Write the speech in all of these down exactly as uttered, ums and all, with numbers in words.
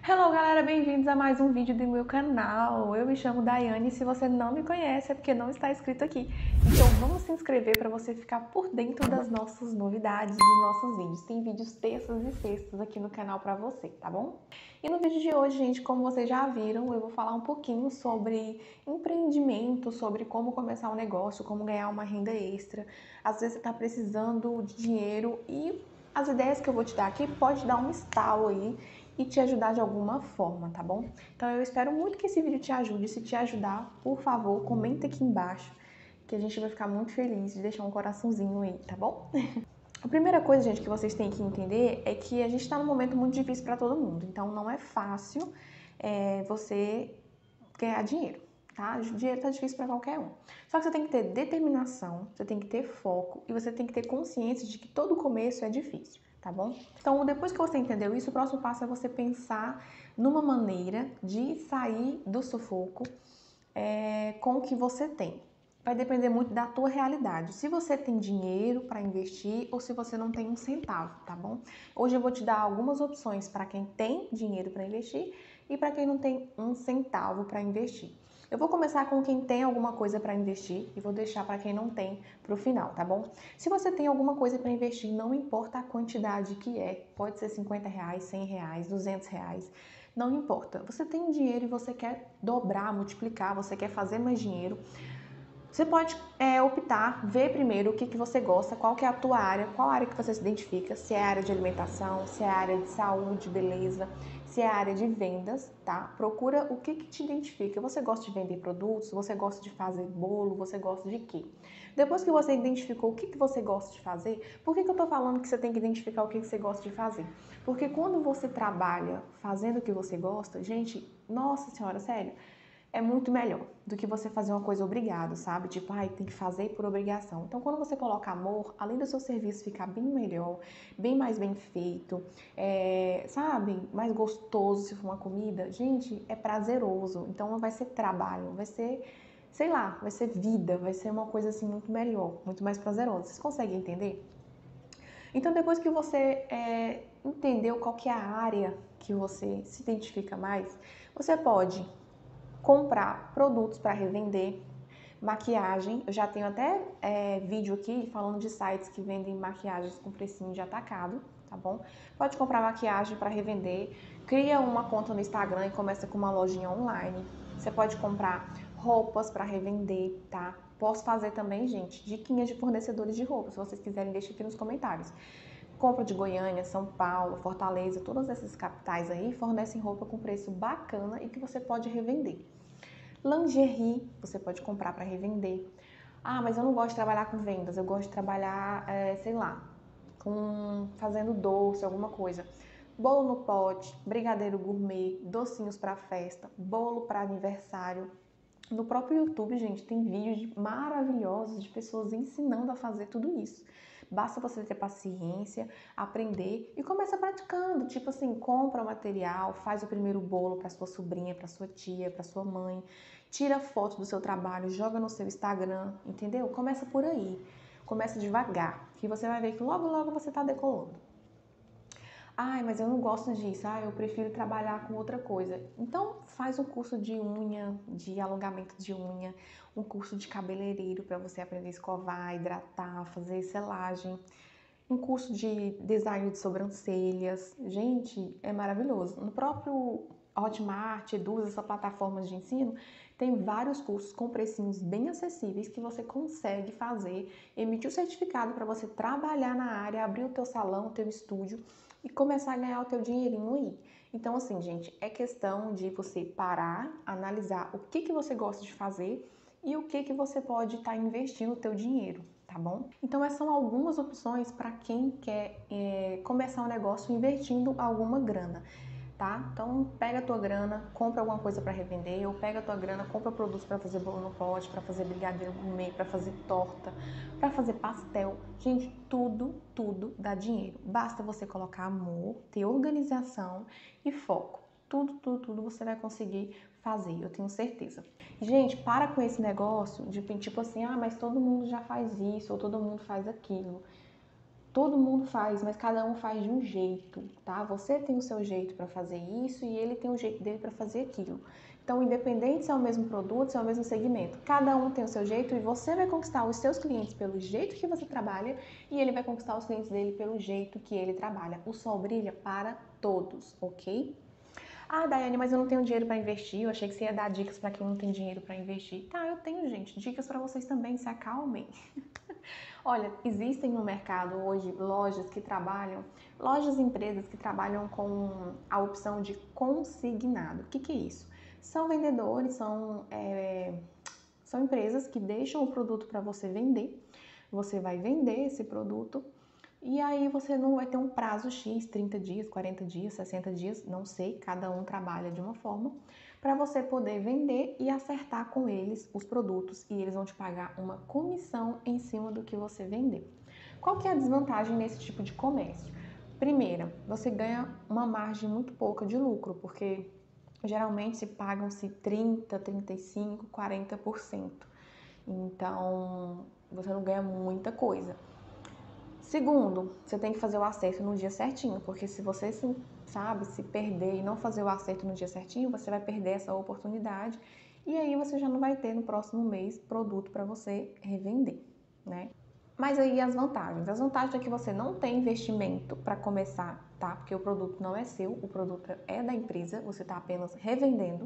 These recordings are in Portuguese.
Hello galera, bem-vindos a mais um vídeo do meu canal. Eu me chamo Daiane e se você não me conhece é porque não está inscrito aqui. Então vamos se inscrever para você ficar por dentro das nossas novidades, dos nossos vídeos. Tem vídeos terças e sextas aqui no canal para você, tá bom? E no vídeo de hoje, gente, como vocês já viram, eu vou falar um pouquinho sobre empreendimento, sobre como começar um negócio, como ganhar uma renda extra. Às vezes você está precisando de dinheiro e as ideias que eu vou te dar aqui pode dar um estalo aí e te ajudar de alguma forma, tá bom? Então eu espero muito que esse vídeo te ajude. Se te ajudar, por favor, comenta aqui embaixo, que a gente vai ficar muito feliz de deixar um coraçãozinho aí, tá bom? A primeira coisa, gente, que vocês têm que entender é que a gente está num momento muito difícil para todo mundo. Então não é fácil é, você ganhar dinheiro, tá? O dinheiro tá difícil para qualquer um. Só que você tem que ter determinação, você tem que ter foco e você tem que ter consciência de que todo começo é difícil, tá bom? Então, depois que você entendeu isso, o próximo passo é você pensar numa maneira de sair do sufoco é, com o que você tem. Vai depender muito da tua realidade. Se você tem dinheiro para investir ou se você não tem um centavo, tá bom? Hoje eu vou te dar algumas opções para quem tem dinheiro para investir e para quem não tem um centavo para investir. Eu vou começar com quem tem alguma coisa para investir e vou deixar para quem não tem para o final, tá bom? Se você tem alguma coisa para investir, não importa a quantidade que é, pode ser cinquenta reais, cem reais, duzentos reais, não importa. Você tem dinheiro e você quer dobrar, multiplicar, você quer fazer mais dinheiro, você pode é, optar, ver primeiro o que, que você gosta, qual que é a tua área, qual área que você se identifica, se é a área de alimentação, se é a área de saúde, beleza, se é a área de vendas, tá? Procura o que, que te identifica. Você gosta de vender produtos, você gosta de fazer bolo, você gosta de quê? Depois que você identificou o que, que você gosta de fazer, por que, que eu tô falando que você tem que identificar o que, que você gosta de fazer? Porque quando você trabalha fazendo o que você gosta, gente, nossa senhora, sério, é muito melhor do que você fazer uma coisa obrigado, sabe? Tipo, ai, tem que fazer por obrigação. Então, quando você coloca amor, além do seu serviço ficar bem melhor, bem mais bem feito, é, sabe? Mais gostoso se for uma comida, gente, é prazeroso. Então, não vai ser trabalho, vai ser, sei lá, vai ser vida, vai ser uma coisa assim muito melhor, muito mais prazerosa. Vocês conseguem entender? Então, depois que você é, entendeu qual que é a área que você se identifica mais, você pode comprar produtos para revender, maquiagem. Eu já tenho até é, vídeo aqui falando de sites que vendem maquiagens com precinho de atacado, tá bom? Pode comprar maquiagem para revender, cria uma conta no Instagram e começa com uma lojinha online. Você pode comprar roupas para revender, tá? Posso fazer também, gente, diquinhas de fornecedores de roupas, se vocês quiserem, deixa aqui nos comentários. Compra de Goiânia, São Paulo, Fortaleza, todas essas capitais aí fornecem roupa com preço bacana e que você pode revender. Lingerie, você pode comprar para revender. Ah, mas eu não gosto de trabalhar com vendas, eu gosto de trabalhar, é, sei lá, com fazendo doce, alguma coisa. Bolo no pote, brigadeiro gourmet, docinhos para festa, bolo para aniversário. No próprio YouTube, gente, tem vídeos maravilhosos de pessoas ensinando a fazer tudo isso. Basta você ter paciência, aprender e começa praticando. Tipo assim, compra o material, faz o primeiro bolo para sua sobrinha, para sua tia, para sua mãe. Tira foto do seu trabalho, joga no seu Instagram, entendeu? Começa por aí. Começa devagar, que você vai ver que logo, logo você está decolando. Ai, mas eu não gosto disso, ah, eu prefiro trabalhar com outra coisa. Então, faz um curso de unha, de alongamento de unha, um curso de cabeleireiro para você aprender a escovar, hidratar, fazer selagem, um curso de design de sobrancelhas. Gente, é maravilhoso. No próprio Hotmart, Edu, essas plataformas de ensino, tem vários cursos com precinhos bem acessíveis que você consegue fazer, emitir o certificado para você trabalhar na área, abrir o teu salão, o teu estúdio e começar a ganhar o teu dinheirinho aí. Então, assim, gente, é questão de você parar, analisar o que, que você gosta de fazer e o que, que você pode estar tá investindo o teu dinheiro, tá bom? Então, essas são algumas opções para quem quer é, começar um negócio investindo alguma grana, tá? Então, pega a tua grana, compra alguma coisa para revender, ou pega a tua grana, compra produtos para fazer bolo no pote, para fazer brigadeiro gourmet, para fazer torta, para fazer pastel. Gente, tudo, tudo dá dinheiro. Basta você colocar amor, ter organização e foco. Tudo, tudo, tudo você vai conseguir fazer, eu tenho certeza. Gente, para com esse negócio de tipo assim, ah, mas todo mundo já faz isso, ou todo mundo faz aquilo. todo mundo faz, mas cada um faz de um jeito, tá? Você tem o seu jeito para fazer isso e ele tem o jeito dele para fazer aquilo. Então, independente se é o mesmo produto, se é o mesmo segmento, cada um tem o seu jeito e você vai conquistar os seus clientes pelo jeito que você trabalha e ele vai conquistar os clientes dele pelo jeito que ele trabalha. O sol brilha para todos, ok? Ah, Daiane, mas eu não tenho dinheiro para investir. Eu achei que você ia dar dicas para quem não tem dinheiro para investir. Tá, eu tenho, gente. Dicas para vocês também, se acalmem. Olha, existem no mercado hoje lojas que trabalham, lojas e empresas que trabalham com a opção de consignado. O que, que é isso? São vendedores, são, é, são empresas que deixam o produto para você vender. Você vai vender esse produto e aí você não vai ter um prazo X, trinta dias, quarenta dias, sessenta dias, não sei, cada um trabalha de uma forma, para você poder vender e acertar com eles os produtos e eles vão te pagar uma comissão em cima do que você vender. Qual que é a desvantagem nesse tipo de comércio? Primeira, você ganha uma margem muito pouca de lucro, porque geralmente se pagam-se trinta, trinta e cinco, quarenta por cento. Então, você não ganha muita coisa. Segundo, você tem que fazer o acerto no dia certinho, porque se você, se, sabe, se perder e não fazer o acerto no dia certinho, você vai perder essa oportunidade e aí você já não vai ter no próximo mês produto para você revender, né? Mas aí as vantagens. As vantagens é que você não tem investimento para começar, tá? Porque o produto não é seu, o produto é da empresa, você está apenas revendendo.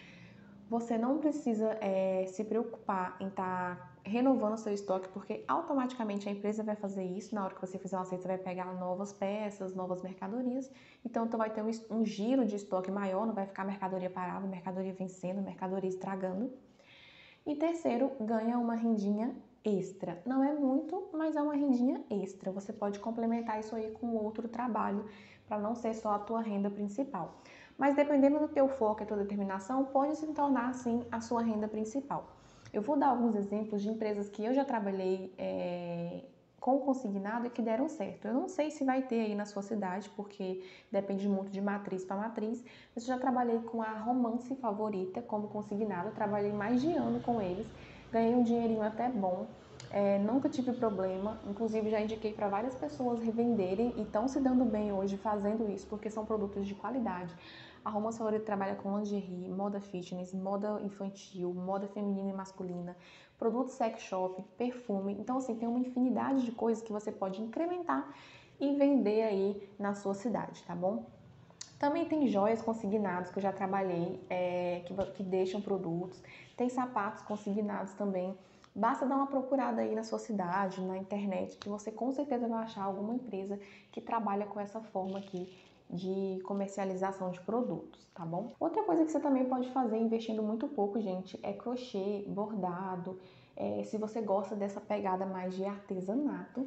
Você não precisa é, se preocupar em estar tá renovando seu estoque, porque automaticamente a empresa vai fazer isso. Na hora que você fizer o acerto, você vai pegar novas peças, novas mercadorias. Então, tu vai ter um, um giro de estoque maior, não vai ficar mercadoria parada, mercadoria vencendo, mercadoria estragando. E terceiro, ganha uma rendinha extra. Não é muito, mas é uma rendinha extra. Você pode complementar isso aí com outro trabalho, para não ser só a tua renda principal. Mas dependendo do teu foco e tua determinação, pode se tornar, assim, a sua renda principal. Eu vou dar alguns exemplos de empresas que eu já trabalhei é, com consignado e que deram certo. Eu não sei se vai ter aí na sua cidade, porque depende muito de matriz para matriz, mas eu já trabalhei com a Romance Favorita como consignado, eu trabalhei mais de ano com eles, ganhei um dinheirinho até bom. É, nunca tive problema, inclusive já indiquei para várias pessoas revenderem e estão se dando bem hoje fazendo isso, porque são produtos de qualidade. A Romance Favorita trabalha com lingerie, moda fitness, moda infantil, moda feminina e masculina, produtos sex shop, perfume. Então, assim, tem uma infinidade de coisas que você pode incrementar e vender aí na sua cidade, tá bom? Também tem joias consignadas que eu já trabalhei, é, que, que deixam produtos. Tem sapatos consignados também. Basta dar uma procurada aí na sua cidade, na internet, que você com certeza vai achar alguma empresa que trabalha com essa forma aqui de comercialização de produtos, tá bom? Outra coisa que você também pode fazer investindo muito pouco, gente, é crochê, bordado. É, se você gosta dessa pegada mais de artesanato,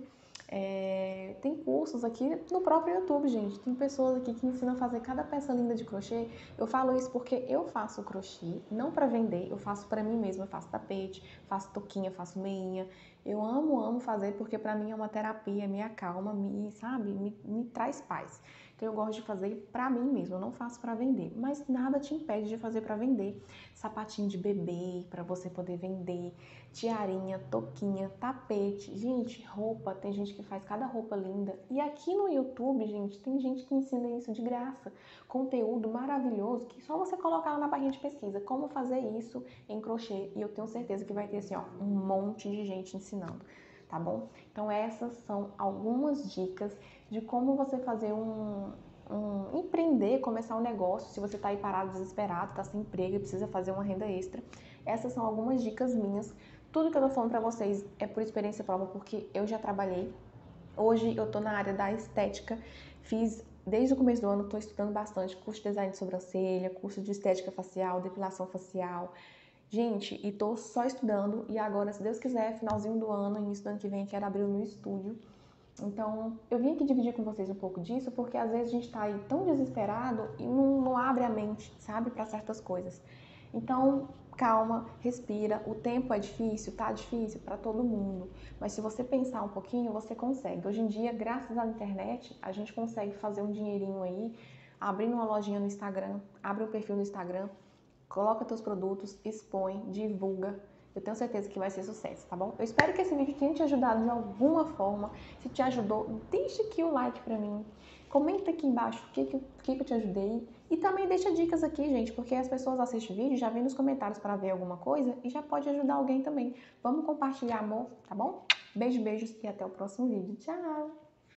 é, tem cursos aqui no próprio YouTube, gente. Tem pessoas aqui que ensinam a fazer cada peça linda de crochê. Eu falo isso porque eu faço crochê, não para vender, eu faço para mim mesma. Eu faço tapete, faço toquinha, faço meinha. Eu amo, amo fazer porque para mim é uma terapia, me acalma, me, sabe, me, me traz paz. Então eu gosto de fazer pra mim mesmo, eu não faço pra vender, mas nada te impede de fazer pra vender. Sapatinho de bebê pra você poder vender, tiarinha, toquinha, tapete, gente, roupa, tem gente que faz cada roupa linda. E aqui no YouTube, gente, tem gente que ensina isso de graça, conteúdo maravilhoso que só você colocar lá na barrinha de pesquisa como fazer isso em crochê e eu tenho certeza que vai ter assim, ó, um monte de gente ensinando. Tá bom? Então essas são algumas dicas de como você fazer um, um empreender, começar um negócio, se você está aí parado, desesperado, está sem emprego e precisa fazer uma renda extra. Essas são algumas dicas minhas. Tudo que eu tô falando para vocês é por experiência própria, porque eu já trabalhei. Hoje eu tô na área da estética, fiz desde o começo do ano, tô estudando bastante curso de design de sobrancelha, curso de estética facial, depilação facial. Gente, e tô só estudando e agora, se Deus quiser, finalzinho do ano, início do ano que vem, quero abrir o meu estúdio. Então, eu vim aqui dividir com vocês um pouco disso, porque às vezes a gente tá aí tão desesperado e não, não abre a mente, sabe, para certas coisas. Então, calma, respira. O tempo é difícil, tá difícil para todo mundo, mas se você pensar um pouquinho, você consegue. Hoje em dia, graças à internet, a gente consegue fazer um dinheirinho aí, abrindo uma lojinha no Instagram, abre um perfil no Instagram, coloca teus produtos, expõe, divulga Eu tenho certeza que vai ser sucesso, tá bom? Eu espero que esse vídeo tenha te ajudado de alguma forma. Se te ajudou, deixa aqui o like pra mim. Comenta aqui embaixo o que, que, que, que eu te ajudei. E também deixa dicas aqui, gente, porque as pessoas assistem o vídeo, já vêm nos comentários para ver alguma coisa e já pode ajudar alguém também. Vamos compartilhar amor, tá bom? Beijo, beijos e até o próximo vídeo. Tchau!